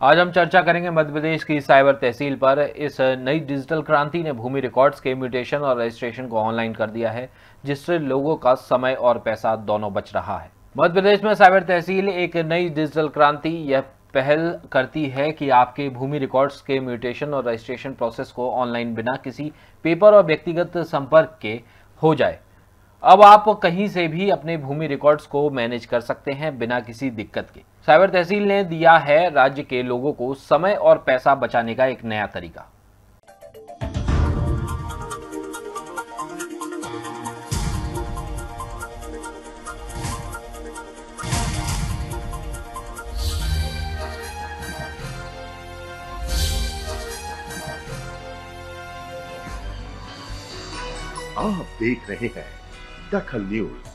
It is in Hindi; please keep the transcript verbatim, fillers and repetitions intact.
आज हम चर्चा करेंगे मध्य प्रदेश की साइबर तहसील पर। इस नई डिजिटल क्रांति ने भूमि रिकॉर्ड्स के म्यूटेशन और रजिस्ट्रेशन को ऑनलाइन कर दिया है, जिससे लोगों का समय और पैसा दोनों बच रहा है। मध्य प्रदेश में साइबर तहसील एक नई डिजिटल क्रांति यह पहल करती है कि आपके भूमि रिकॉर्ड्स के म्यूटेशन और रजिस्ट्रेशन प्रोसेस को ऑनलाइन बिना किसी पेपर और व्यक्तिगत संपर्क के हो जाए। अब आप कहीं से भी अपने भूमि रिकॉर्ड्स को मैनेज कर सकते हैं बिना किसी दिक्कत के। साइबर तहसील ने दिया है राज्य के लोगों को समय और पैसा बचाने का एक नया तरीका। आप देख रहे हैं दखल न्यूज।